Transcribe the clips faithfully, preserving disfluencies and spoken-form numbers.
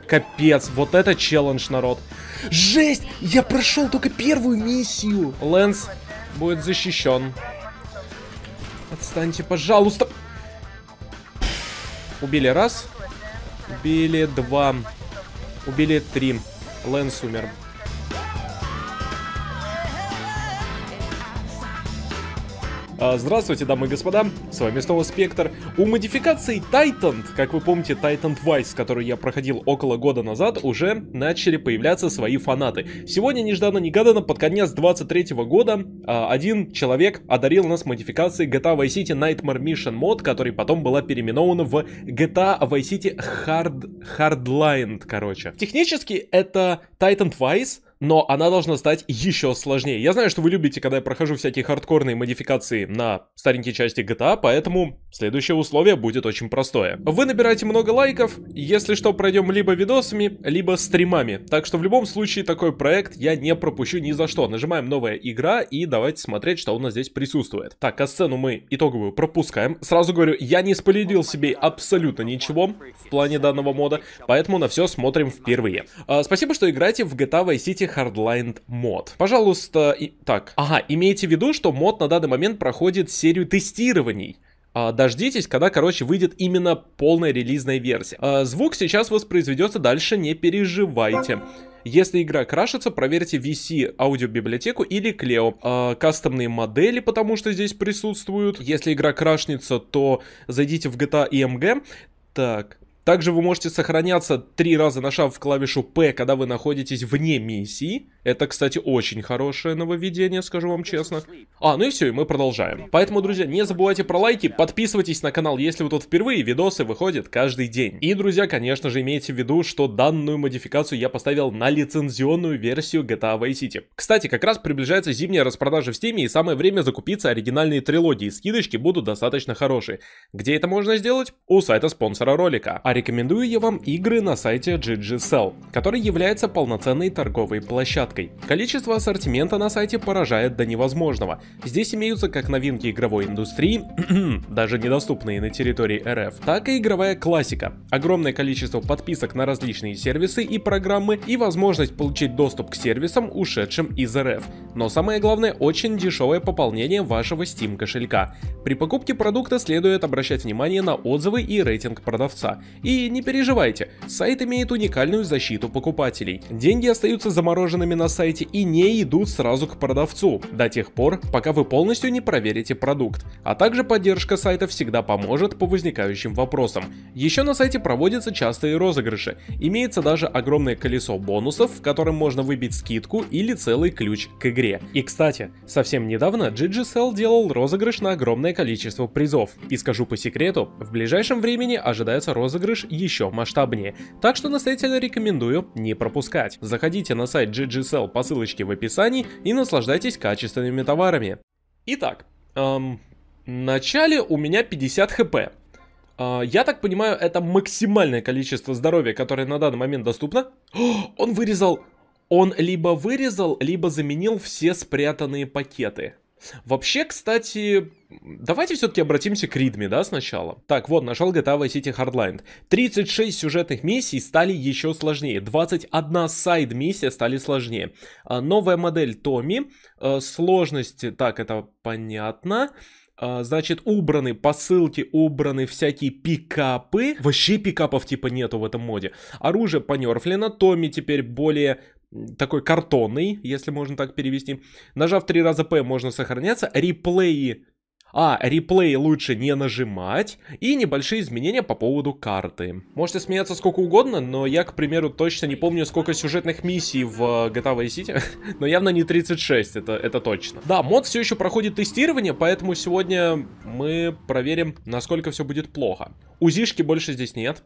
Капец, вот это челлендж, народ. Жесть! Я прошел только первую миссию. Лэнс будет защищен. Отстаньте, пожалуйста. Убили раз. Убили два. Убили три. Лэнс умер. Здравствуйте, дамы и господа, с вами снова Спектр. У модификации Titan, как вы помните, Titan Twice, которую я проходил около года назад, уже начали появляться свои фанаты. Сегодня, нежданно-негаданно, под конец двадцать третьего года, один человек одарил нас модификацией джи ти эй Vice City Nightmare Mission Mod, который потом была переименована в джи ти эй Vice City Hard... Hardline, короче. Технически это Titan Twice, но она должна стать еще сложнее. Я знаю, что вы любите, когда я прохожу всякие хардкорные модификации на старенькие части джи ти эй, поэтому следующее условие будет очень простое. Вы набираете много лайков, если что, пройдем либо видосами, либо стримами. Так что в любом случае такой проект я не пропущу ни за что. Нажимаем «Новая игра» и давайте смотреть, что у нас здесь присутствует. Так, а сцену мы итоговую пропускаем. Сразу говорю, я не спойлерил себе абсолютно ничего в плане данного мода, поэтому на все смотрим впервые. А, спасибо, что играете в джи ти эй Vice City Hardline мод. Пожалуйста, и... так. Ага, имейте в виду, что мод на данный момент проходит серию тестирований. А, дождитесь, когда, короче, выйдет именно полная релизная версия. А, звук сейчас воспроизведется, дальше не переживайте. Если игра крашится, проверьте ви си аудиобиблиотеку или Клео. А, кастомные модели, потому что здесь присутствуют. Если игра крашнется, то зайдите в джи ти эй и эм джи. Так... Также вы можете сохраняться три раза, нажав в клавишу P, когда вы находитесь вне миссии. Это, кстати, очень хорошее нововведение, скажу вам честно. А, ну и все, и мы продолжаем. Поэтому, друзья, не забывайте про лайки, подписывайтесь на канал, если вы тут впервые, видосы выходят каждый день. И, друзья, конечно же, имейте в виду, что данную модификацию я поставил на лицензионную версию джи ти эй Vice City. Кстати, как раз приближается зимняя распродажа в Steam, и самое время закупиться оригинальные трилогии. Скидочки будут достаточно хорошие. Где это можно сделать? У сайта спонсора ролика. А рекомендую я вам игры на сайте джи джи Cell, который является полноценной торговой площадкой. Количество ассортимента на сайте поражает до невозможного. Здесь имеются как новинки игровой индустрии, даже недоступные на территории эр эф, так и игровая классика. Огромное количество подписок на различные сервисы и программы и возможность получить доступ к сервисам, ушедшим из эр эф. Но самое главное, очень дешевое пополнение вашего Steam кошелька. При покупке продукта следует обращать внимание на отзывы и рейтинг продавца. И не переживайте, сайт имеет уникальную защиту покупателей. Деньги остаются замороженными на сайте и не идут сразу к продавцу, до тех пор, пока вы полностью не проверите продукт. А также поддержка сайта всегда поможет по возникающим вопросам. Еще на сайте проводятся частые розыгрыши. Имеется даже огромное колесо бонусов, в котором можно выбить скидку или целый ключ к игре. И кстати, совсем недавно джи джи Cell делал розыгрыш на огромное количество призов. И скажу по секрету, в ближайшем времени ожидается розыгрыш еще масштабнее. Так что настоятельно рекомендую не пропускать. Заходите на сайт джи джи Cell по ссылочке в описании и наслаждайтесь качественными товарами. Итак, эм, в начале у меня пятьдесят хп. Э, я так понимаю, это максимальное количество здоровья, которое на данный момент доступно. О, он вырезал... Он либо вырезал, либо заменил все спрятанные пакеты. Вообще, кстати, давайте все-таки обратимся к ридме, да, сначала. Так, вот, нашел джи ти эй Vice City Hardline. тридцать шесть сюжетных миссий стали еще сложнее. двадцать одна сайд-миссия стали сложнее. А, новая модель Томми. А, сложности, так, это понятно. А, значит, убраны посылки, убраны всякие пикапы. Вообще пикапов типа нету в этом моде. Оружие понерфлено. Томми теперь более... такой картонный, если можно так перевести. Нажав три раза P, можно сохраняться. Реплеи... А, реплей лучше не нажимать. И небольшие изменения по поводу карты. Можете смеяться сколько угодно, но я, к примеру, точно не помню, сколько сюжетных миссий в джи ти эй Vice City. Но явно не тридцать шесть, это, это точно. Да, мод все еще проходит тестирование, поэтому сегодня мы проверим, насколько все будет плохо. УЗИшки больше здесь нет.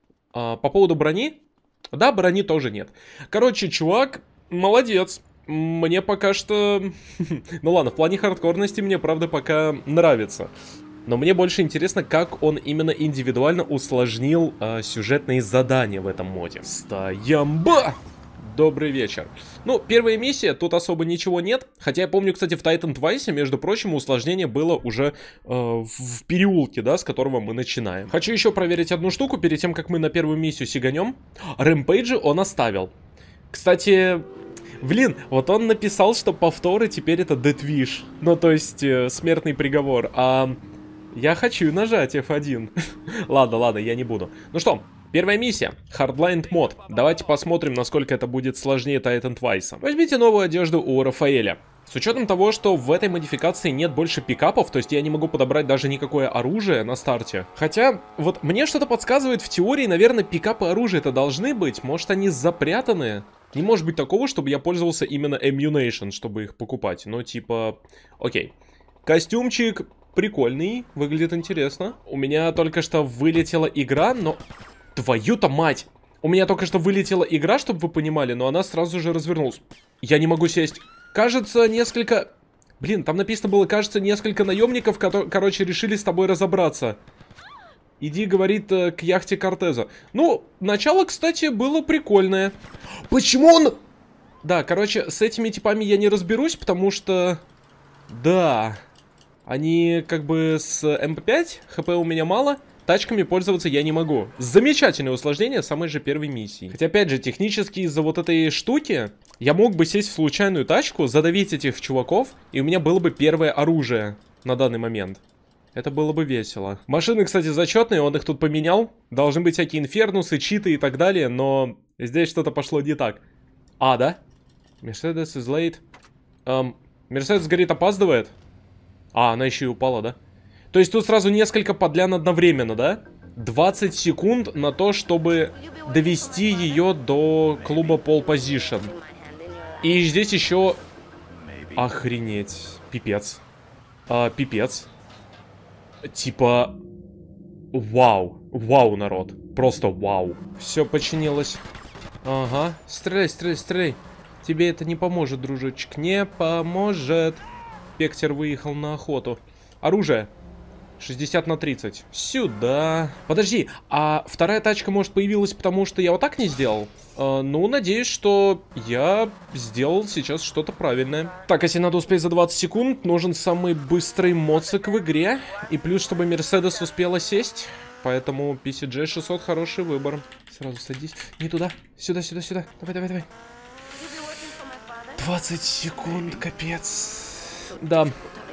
А, по поводу брони... Да, брони тоже нет. Короче, чувак, молодец. Мне пока что... Ну ладно, в плане хардкорности мне, правда, пока нравится. Но мне больше интересно, как он именно индивидуально усложнил э, сюжетные задания в этом моде. Стоямба! Добрый вечер. Ну, первая миссия, тут особо ничего нет. Хотя я помню, кстати, в Titan Twice, между прочим, усложнение было уже э, в переулке, да, с которого мы начинаем. Хочу еще проверить одну штуку перед тем, как мы на первую миссию сиганем. Рэмпейджи он оставил. Кстати, блин, вот он написал, что повторы теперь это Death Wish. Ну, то есть, э, смертный приговор. А я хочу нажать эф один. Ладно, ладно, я не буду. Ну что... Первая миссия. Hardlined мод. Давайте посмотрим, насколько это будет сложнее Titan Twice. Возьмите новую одежду у Рафаэля. С учетом того, что в этой модификации нет больше пикапов, то есть я не могу подобрать даже никакое оружие на старте. Хотя, вот мне что-то подсказывает, в теории, наверное, пикапы оружия-то должны быть. Может, они запрятаны? Не может быть такого, чтобы я пользовался именно Ammunition, чтобы их покупать. Ну, типа... Окей. Костюмчик прикольный, выглядит интересно. У меня только что вылетела игра, но... Твою-то мать! У меня только что вылетела игра, чтобы вы понимали, но она сразу же развернулась. Я не могу сесть. Кажется, несколько... Блин, там написано было, кажется, несколько наемников, которые, короче, решили с тобой разобраться. Иди, говорит, к яхте Кортеза. Ну, начало, кстати, было прикольное. Почему он... Да, короче, с этими типами я не разберусь, потому что... Да. Они как бы с эм пэ пять, хп у меня мало... Тачками пользоваться я не могу. Замечательное усложнение самой же первой миссии. Хотя, опять же, технически из-за вот этой штуки я мог бы сесть в случайную тачку, задавить этих чуваков, и у меня было бы первое оружие на данный момент. Это было бы весело. Машины, кстати, зачетные, он их тут поменял. Должны быть всякие инфернусы, читы и так далее, но здесь что-то пошло не так. А, да? Mercedes is late. Эм, Mercedes, говорит, опаздывает. А, она еще и упала, да? То есть тут сразу несколько подлян одновременно, да? двадцать секунд на то, чтобы довести ее до клуба Pole Position. И здесь еще... Охренеть. Пипец. А, пипец. Типа... Вау. Вау, народ. Просто вау. Все починилось. Ага. Стреляй, стреляй, стреляй. Тебе это не поможет, дружочек. Не поможет. Пектер выехал на охоту. Оружие. шестьдесят на тридцать. Сюда. Подожди, а вторая тачка, может, появилась, потому что я вот так не сделал? Э, ну, надеюсь, что я сделал сейчас что-то правильное. Так, если надо успеть за двадцать секунд, нужен самый быстрый моцик в игре. И плюс, чтобы Мерседес успела сесть. Поэтому пи си джей шестьсот хороший выбор. Сразу садись. Не туда. Сюда, сюда, сюда. Давай, давай, давай. двадцать секунд, капец. Да.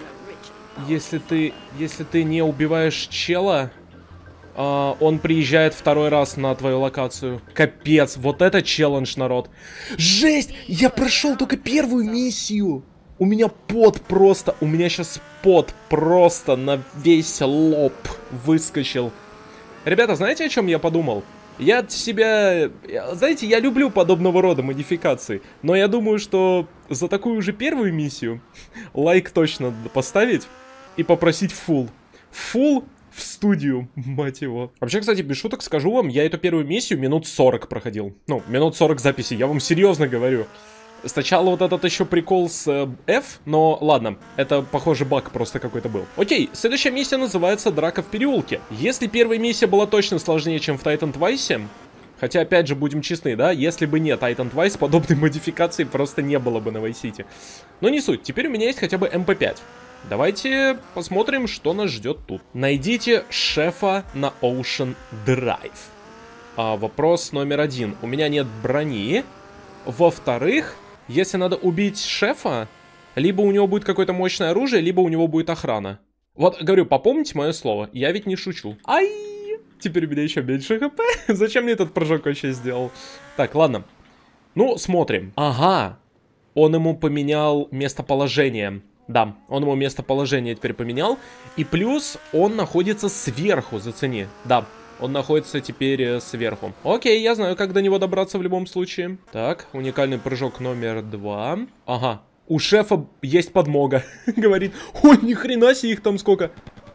Если ты, если ты не убиваешь чела, э, он приезжает второй раз на твою локацию. Капец, вот это челлендж, народ. Жесть! Я прошел только первую миссию. У меня пот просто, у меня сейчас пот просто на весь лоб выскочил. Ребята, знаете, о чем я подумал? Я от себя... Знаете, я люблю подобного рода модификации. Но я думаю, что за такую же первую миссию лайк точно надо поставить и попросить фулл. Фулл в студию, мать его. Вообще, кстати, без шуток скажу вам, я эту первую миссию минут сорок проходил. Ну, минут сорок записи, я вам серьезно говорю. Сначала вот этот еще прикол с э, F, но ладно, это, похоже, баг просто какой-то был. Окей, следующая миссия называется «Драка в переулке». Если первая миссия была точно сложнее, чем в Titan Twice, хотя, опять же, будем честны, да, если бы не Titan Twice, подобной модификации просто не было бы на Vice City. Но не суть, теперь у меня есть хотя бы эм пэ пять. Давайте посмотрим, что нас ждет тут. Найдите шефа на Ocean Drive. А, вопрос номер один. У меня нет брони. Во-вторых... Если надо убить шефа, либо у него будет какое-то мощное оружие, либо у него будет охрана. Вот, говорю, попомните мое слово, я ведь не шучу. Ай! Теперь у меня еще меньше хп. Зачем мне этот прыжок вообще сделал? Так, ладно. Ну, смотрим. Ага. Он ему поменял местоположение. Да, он ему местоположение теперь поменял. И плюс он находится сверху, зацени. Да. Он находится теперь сверху. Окей, я знаю, как до него добраться в любом случае. Так, уникальный прыжок номер два. Ага, у шефа есть подмога. Говорит, ой, ни хрена себе их там сколько.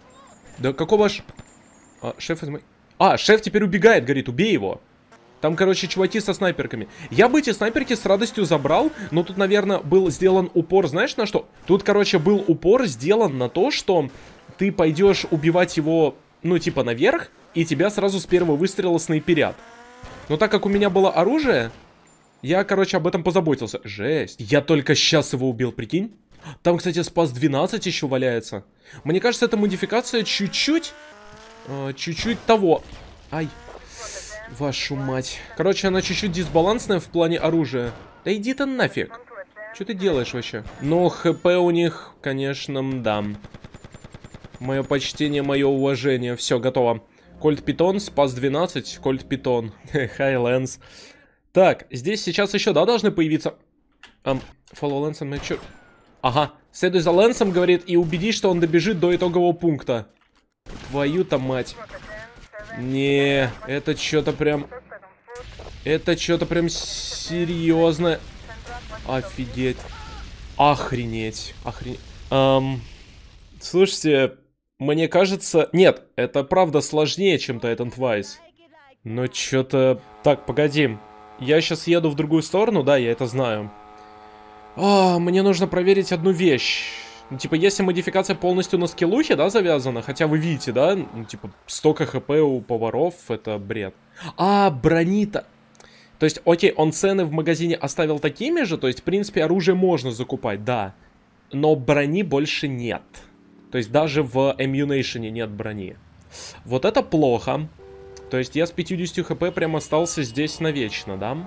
Да какого ж... А, шеф из... А, шеф теперь убегает, говорит, убей его. Там, короче, чуваки со снайперками. Я бы эти снайперки с радостью забрал, но тут, наверное, был сделан упор, знаешь, на что? Тут, короче, был упор сделан на то, что ты пойдешь убивать его, ну, типа, наверх, и тебя сразу с первого выстрела снайперят. Но так как у меня было оружие, Я, короче, об этом позаботился. Жесть. Я только сейчас его убил, прикинь. Там, кстати, спас двенадцать еще валяется. Мне кажется, эта модификация чуть-чуть... Чуть-чуть э, того. Ай. Вашу мать. Короче, она чуть-чуть дисбалансная в плане оружия. Да иди ты нафиг. Что ты делаешь вообще? Но хп у них, конечно, да. Мое почтение, мое уважение. Все, готово. Кольт Питон, спас двенадцать. Кольт Питон. Хай Лэнс. Так, здесь сейчас еще, да, должны появиться... Um, follow Лэнсом, make sure... Ага, следуй за Лэнсом, говорит, и убедись, что он добежит до итогового пункта. Твою-то мать. Не, это что-то прям... Это что-то прям серьезно. Офигеть. Охренеть. Охренеть. Эм, слушайте, мне кажется... Нет, это правда сложнее, чем Titan Twice. Но что-то... Так, погоди. Я сейчас еду в другую сторону, да, я это знаю. А, мне нужно проверить одну вещь. Ну, типа, если модификация полностью на скиллухе, да, завязана, хотя вы видите, да, ну, типа, столько хп у поваров, это бред. А, брони-то... То есть, окей, он цены в магазине оставил такими же, то есть, в принципе, оружие можно закупать, да. Но брони больше нет. То есть, даже в Ammunition нет брони. Вот это плохо. То есть, я с пятьюдесятью хп прям остался здесь навечно, да?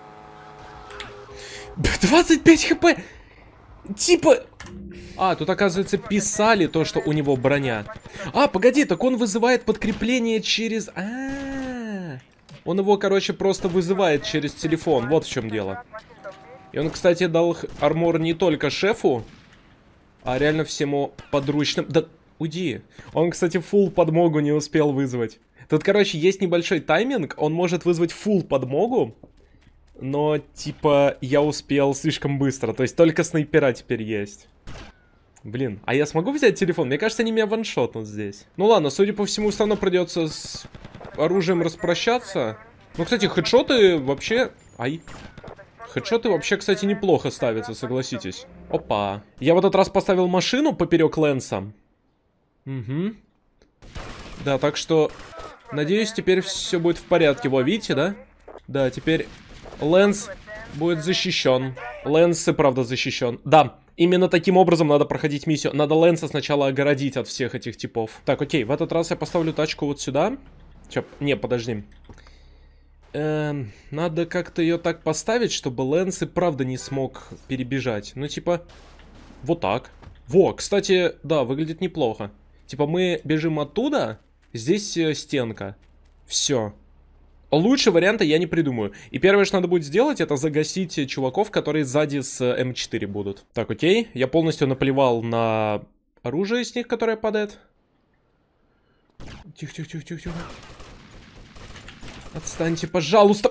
двадцать пять хп! Типа... А, тут, оказывается, писали то, что у него броня. А, погоди, так он вызывает подкрепление через... А, -а, а Он его, короче, просто вызывает через телефон. Вот в чем дело. И он, кстати, дал армор не только шефу, а реально всему подручным. Да, уйди. Он, кстати, фулл подмогу не успел вызвать. Тут, короче, есть небольшой тайминг. Он может вызвать фулл подмогу. Но, типа, я успел слишком быстро. То есть только снайпера теперь есть. Блин, а я смогу взять телефон? Мне кажется, они меня ваншотнут здесь. Ну ладно, судя по всему, все равно придется с оружием распрощаться. Ну, кстати, хедшоты вообще... Ай. Хедшоты вообще, кстати, неплохо ставятся, согласитесь. Опа. Я в этот раз поставил машину поперек Лэнса. Угу. Да, так что... Надеюсь, теперь все будет в порядке. Во, видите, да? Да, теперь... Лэнс будет защищен. Лэнс и правда защищен. Да, именно таким образом надо проходить миссию. Надо Лэнса сначала огородить от всех этих типов. Так, окей, в этот раз я поставлю тачку вот сюда. Че, не, подожди. Эм, надо как-то ее так поставить, чтобы Лэнс и правда не смог перебежать. Ну, типа, вот так. Во, кстати, да, выглядит неплохо. Типа, мы бежим оттуда, здесь э, стенка. Все. Лучше варианта я не придумаю. И первое, что надо будет сделать, это загасить чуваков, которые сзади с эм четыре будут. Так, окей. Я полностью наплевал на оружие с них, которое падает. Тихо, тихо, тихо, тихо, тихо. Отстаньте, пожалуйста.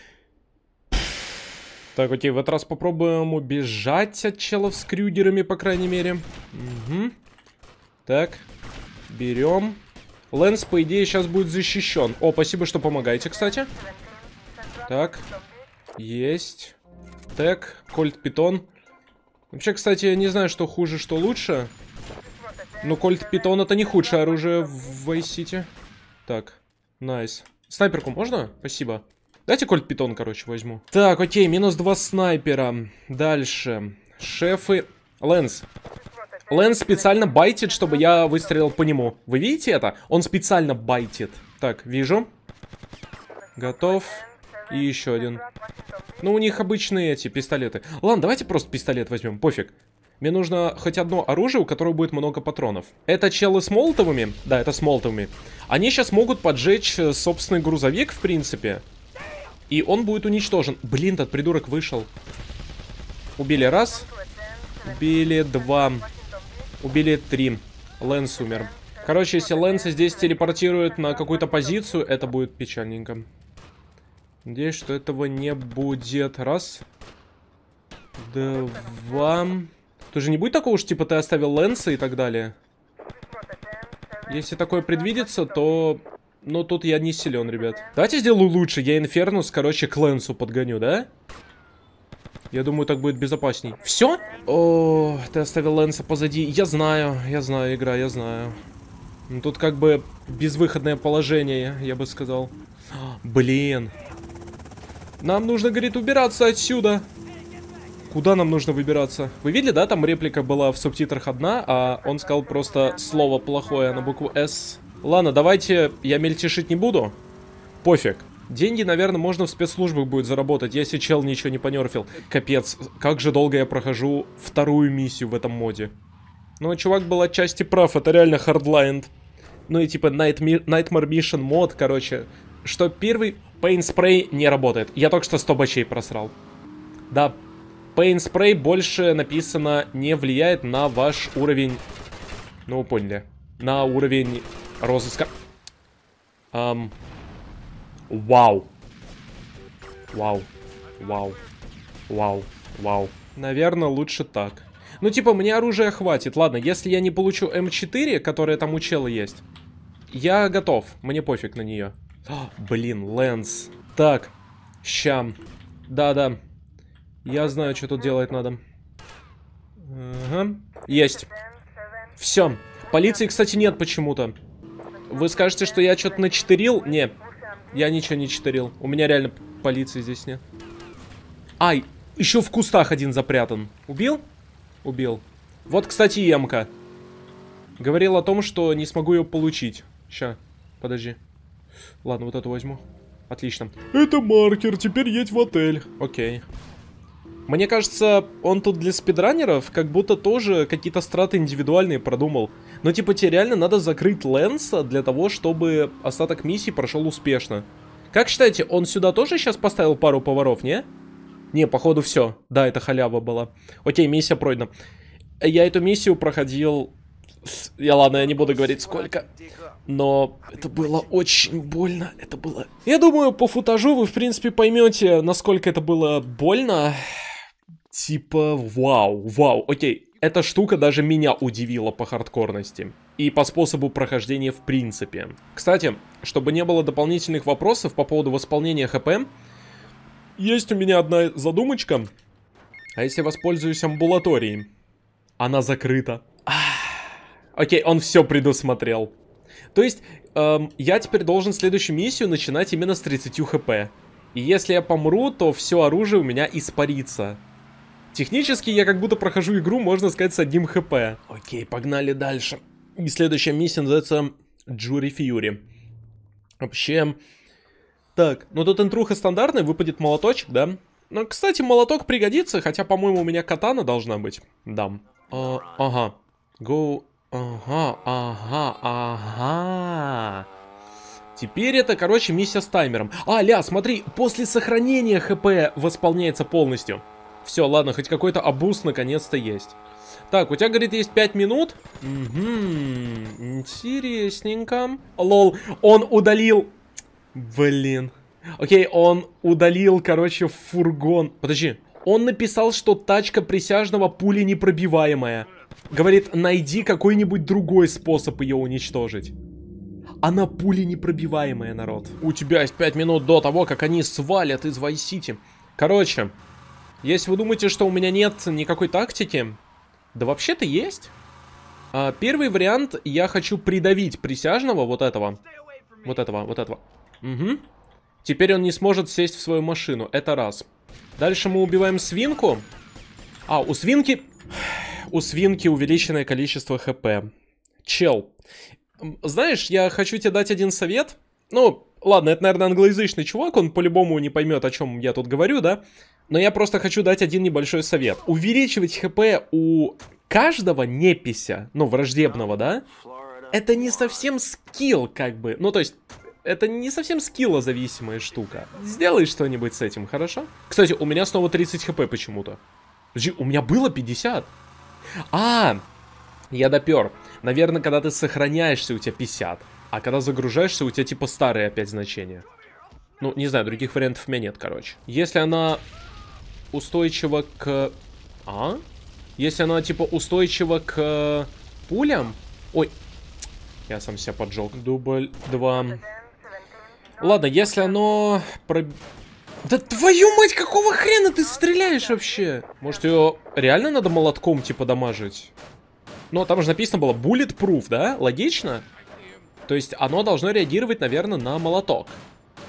Так, окей, в этот раз попробуем убежать от челов с крюгерами, по крайней мере. Угу. Так, берем. Лэнс, по идее, сейчас будет защищен. О, спасибо, что помогаете, кстати. Так. Есть. Так, Кольт Питон. Вообще, кстати, я не знаю, что хуже, что лучше. Но Кольт Питон это не худшее оружие в Vice City. Так, найс. Снайперку можно? Спасибо. Дайте Кольт Питон, короче, возьму. Так, окей, минус два снайпера. Дальше. Шефы. Лэнс. Лэнс специально байтит, чтобы я выстрелил по нему. Вы видите это? Он специально байтит. Так, вижу. Готов. И еще один. Ну, у них обычные эти пистолеты. Ладно, давайте просто пистолет возьмем, пофиг. Мне нужно хоть одно оружие, у которого будет много патронов. Это челы с молотовыми? Да, это с молотовыми. Они сейчас могут поджечь собственный грузовик, в принципе. И он будет уничтожен. Блин, этот придурок вышел. Убили раз. Убили два. Убили три. Лэнс умер. Короче, если Лэнса здесь телепортирует на какую-то позицию, это будет печальненько. Надеюсь, что этого не будет. Раз. Два. Тоже не будет такого, что типа ты оставил Лэнса и так далее? Если такое предвидится, то... Ну, тут я не силен, ребят. Давайте сделаю лучше. Я Инфернус, короче, к Лэнсу подгоню, да? Я думаю, так будет безопасней. Все? О, ты оставил Лэнса позади. Я знаю, я знаю, игра, я знаю. Ну, тут как бы безвыходное положение, я бы сказал. Блин. Нам нужно, говорит, убираться отсюда. Куда нам нужно выбираться? Вы видели, да? Там реплика была в субтитрах одна, а он сказал просто слово плохое на букву «С». Ладно, давайте я мельтешить не буду. Пофиг. Деньги, наверное, можно в спецслужбах будет заработать, если чел ничего не понерфил. Капец, как же долго я прохожу вторую миссию в этом моде. Ну, чувак был отчасти прав, это реально хардлайн. Ну и типа Nightmare Mission мод, короче. Что первый Paint Spray не работает. Я только что сто бачей просрал. Да, Paint Spray больше написано не влияет на ваш уровень... Ну, вы поняли. На уровень розыска. Эм... Вау. Вау. Вау. Вау. Вау. Наверное, лучше так. Ну, типа, мне оружия хватит. Ладно, если я не получу эм четыре, которая там у чела есть, я готов. Мне пофиг на нее. О, блин, Лэнс. Так. Ща. Да-да. Я знаю, что тут делать надо. Ага. Есть. Все. Полиции, кстати, нет почему-то. Вы скажете, что я что-то начитерил? Нет. Я ничего не читерил. У меня реально полиции здесь нет. Ай, еще в кустах один запрятан. Убил? Убил. Вот, кстати, эмка. Говорил о том, что не смогу ее получить. Ща, подожди. Ладно, вот эту возьму. Отлично. Это маркер, теперь едь в отель. Окей. Мне кажется, он тут для спидранеров как будто тоже какие-то страты индивидуальные продумал. Но типа тебе реально надо закрыть Лэнса для того, чтобы остаток миссии прошел успешно. Как считаете, он сюда тоже сейчас поставил пару поваров, не? Не, походу все. Да, это халява была. Окей, миссия пройдена. Я эту миссию проходил... Я ладно, я не буду говорить сколько. Но это было очень больно. Это было... Я думаю, по футажу вы в принципе поймете, насколько это было больно. Типа, вау, вау, окей. Эта штука даже меня удивила по хардкорности. И по способу прохождения в принципе. Кстати, чтобы не было дополнительных вопросов по поводу восполнения ХП, есть у меня одна задумочка. А если воспользуюсь амбулаторией? Она закрыта. Окей, он все предусмотрел. То есть, эм, я теперь должен следующую миссию начинать именно с тридцати хп. И если я помру, то все оружие у меня испарится. Технически я как будто прохожу игру, можно сказать, с одним хп. Окей, погнали дальше. И следующая миссия называется Jury Fury. Вообще... Так, ну тут интруха стандартная, выпадет молоточек, да? Ну, кстати, молоток пригодится, хотя, по-моему, у меня катана должна быть. Да. А, ага. Go... Ага, ага, ага. Теперь это, короче, миссия с таймером. А, ля, смотри, после сохранения ХП восполняется полностью. Все, ладно, хоть какой-то абуст наконец-то есть. Так, у тебя, говорит, есть пять минут. Угу, интересненько. Лол, он удалил... Блин. Окей, он удалил, короче, фургон. Подожди. Он написал, что тачка присяжного пули непробиваемая. Говорит, найди какой-нибудь другой способ ее уничтожить. Она пули непробиваемая, народ. У тебя есть пять минут до того, как они свалят из Вайс-Сити. Короче, если вы думаете, что у меня нет никакой тактики, да вообще-то есть. А, первый вариант, я хочу придавить присяжного, вот этого. Вот этого, вот этого. Угу. Теперь он не сможет сесть в свою машину, это раз. Дальше мы убиваем свинку. А, у свинки... У свинки увеличенное количество хп. Чел. Знаешь, я хочу тебе дать один совет. Ну, ладно, это, наверное, англоязычный чувак, он по-любому не поймет, о чем я тут говорю, да? Но я просто хочу дать один небольшой совет. Увеличивать хп у каждого непися, ну, враждебного, да? Это не совсем скилл, как бы. Ну, то есть... Это не совсем скиллозависимая штука. Сделай что-нибудь с этим, хорошо? Кстати, у меня снова тридцать хп почему-то. Подожди, у меня было пятьдесят. А, я допер. Наверное, когда ты сохраняешься, у тебя пятьдесят. А когда загружаешься, у тебя типа старые опять значения. Ну, не знаю, других вариантов у меня нет, короче. Если она устойчива к... А? Если она типа устойчива к пулям... Ой, я сам себя поджег. Дубль два. Ладно, если оно... Про... Да твою мать, какого хрена ты стреляешь вообще? Может, ее реально надо молотком, типа, дамажить? Ну, там же написано было bulletproof, да? Логично? То есть оно должно реагировать, наверное, на молоток.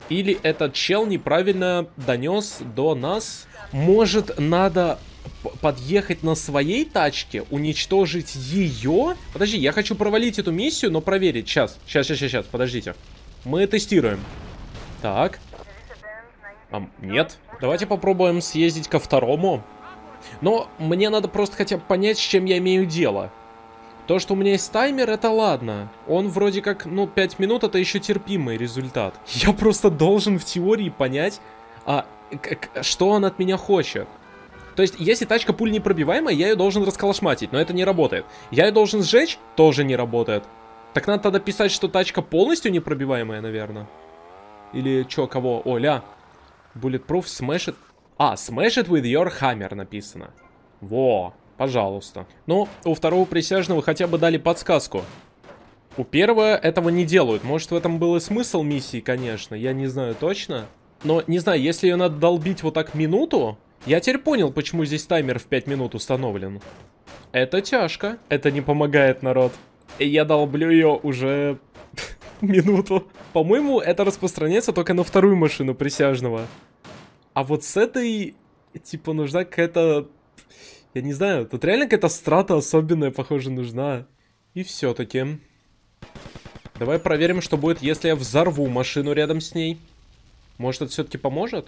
Или этот чел неправильно донес до нас? Может, надо подъехать на своей тачке, уничтожить ее? Подожди, я хочу провалить эту миссию, но проверить. Сейчас, сейчас, сейчас, сейчас, подождите. Мы тестируем. Так. А, нет. Давайте попробуем съездить ко второму. Но мне надо просто хотя бы понять, с чем я имею дело. То, что у меня есть таймер, это ладно. Он вроде как, ну, пять минут, это еще терпимый результат. Я просто должен в теории понять, а, что он от меня хочет. То есть, если тачка пуль непробиваемая, я ее должен расколошматить, но это не работает. Я ее должен сжечь, тоже не работает. Так надо тогда писать, что тачка полностью непробиваемая, наверное. Или чё, кого? О, ля. Bulletproof, smash it. А, smash it with your hammer написано. Во, пожалуйста. Ну, у второго присяжного хотя бы дали подсказку. У первого этого не делают. Может, в этом был и смысл миссии, конечно. Я не знаю точно. Но, не знаю, если ее надо долбить вот так минуту... Я теперь понял, почему здесь таймер в пять минут установлен. Это тяжко. Это не помогает, народ. Я долблю ее уже минуту. По-моему, это распространяется только на вторую машину присяжного. А вот с этой, типа, нужна какая-то... Я не знаю, тут реально какая-то страта особенная, похоже, нужна. И все-таки. Давай проверим, что будет, если я взорву машину рядом с ней. Может, это все-таки поможет?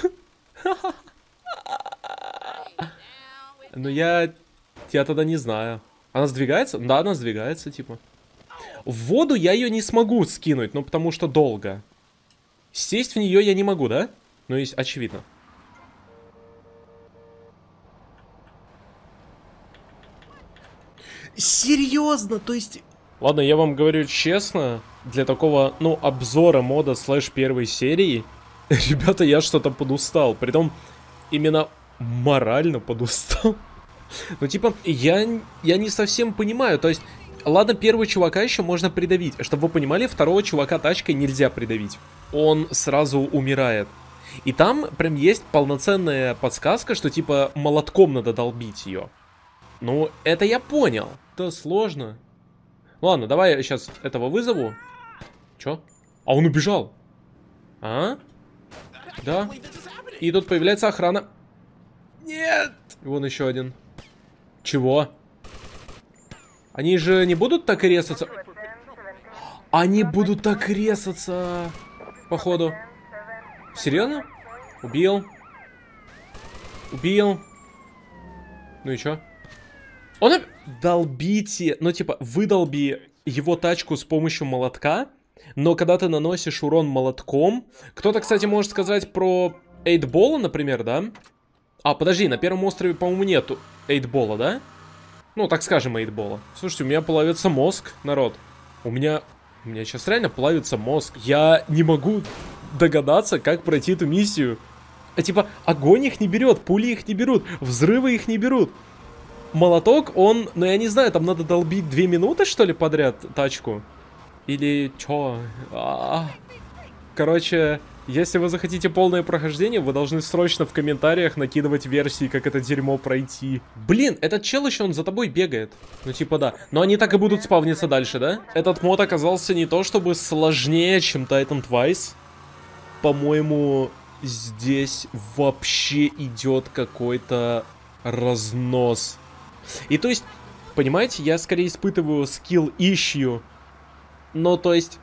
Ну я... Я тогда не знаю. Она сдвигается? Да, она сдвигается, типа. В воду я ее не смогу скинуть, ну потому что долго. Сесть в нее я не могу, да? Ну, есть очевидно. Серьезно? То есть... Ладно, я вам говорю честно. Для такого, ну, обзора мода слэш первой серии... Ребята, я что-то подустал. Притом, именно... морально подустал. Ну, типа, я, я не совсем понимаю. То есть, ладно, первого чувака еще можно придавить. Чтобы вы понимали, второго чувака тачкой нельзя придавить. Он сразу умирает. И там прям есть полноценная подсказка, что, типа, молотком надо долбить ее. Ну, это я понял. Это сложно. Ладно, давай я сейчас этого вызову. Че? А он убежал. А? Да. И тут появляется охрана. Нет! Вон еще один. Чего? Они же не будут так резаться? Они будут так резаться. Походу. Серьезно? Убил. Убил. Ну и чё? Он... Долбите. Ну типа, выдолби его тачку с помощью молотка. Но когда ты наносишь урон молотком... Кто-то, кстати, может сказать про эйтбола, например, да? А, подожди, на первом острове, по-моему, нету эйтбола, да? Ну, так скажем, эйтбола. Слушайте, у меня плавится мозг, народ. У меня... У меня сейчас реально плавится мозг. Я не могу догадаться, как пройти эту миссию. А, типа, огонь их не берет, пули их не берут, взрывы их не берут. Молоток, он... Ну, я не знаю, там надо долбить две минуты, что ли, подряд тачку? Или чё? А-а-а. Короче... Если вы захотите полное прохождение, вы должны срочно в комментариях накидывать версии, как это дерьмо пройти. Блин, этот чел еще, он за тобой бегает. Ну типа да. Но они так и будут спавниться дальше, да? Этот мод оказался не то чтобы сложнее, чем Titan Twice. По-моему, здесь вообще идет какой-то разнос. И то есть, понимаете, я скорее испытываю скилл issue. Но то есть,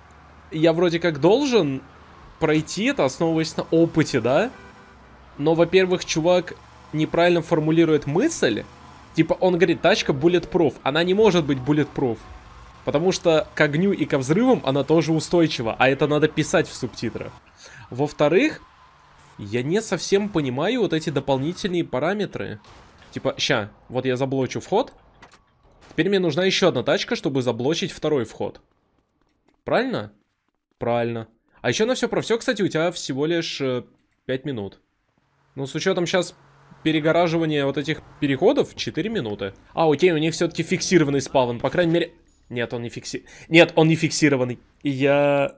я вроде как должен... пройти это, основываясь на опыте, да? Но, во-первых, чувак неправильно формулирует мысль. Типа, он говорит, тачка bulletproof. Она не может быть bulletproof. Потому что к огню и ко взрывам она тоже устойчива. А это надо писать в субтитрах. Во-вторых, я не совсем понимаю вот эти дополнительные параметры. Типа, ща, вот я заблочу вход. Теперь мне нужна еще одна тачка, чтобы заблочить второй вход. Правильно? Правильно. А еще на все про все, кстати, у тебя всего лишь э, пять минут. Ну, с учетом сейчас перегораживания вот этих переходов, четыре минуты. А, окей, у них все-таки фиксированный спавн. По крайней мере... Нет, он не фикси... Нет, он не фиксированный. И я...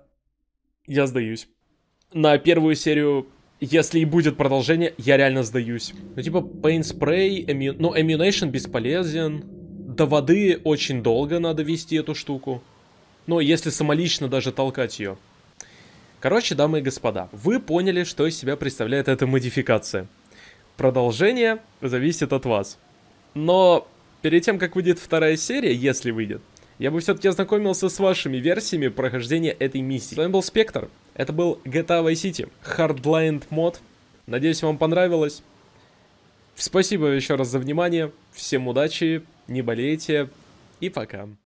Я сдаюсь. На первую серию, если и будет продолжение, я реально сдаюсь. Ну, типа, Pain Spray, эмю... ну, Ammunition бесполезен. До воды очень долго надо вести эту штуку. Но если самолично даже толкать ее. Короче, дамы и господа, вы поняли, что из себя представляет эта модификация. Продолжение зависит от вас. Но перед тем, как выйдет вторая серия, если выйдет, я бы все-таки ознакомился с вашими версиями прохождения этой миссии. С вами был Спектр, это был джи ти эй Vice City, Hardlined мод. Надеюсь, вам понравилось. Спасибо еще раз за внимание, всем удачи, не болейте и пока.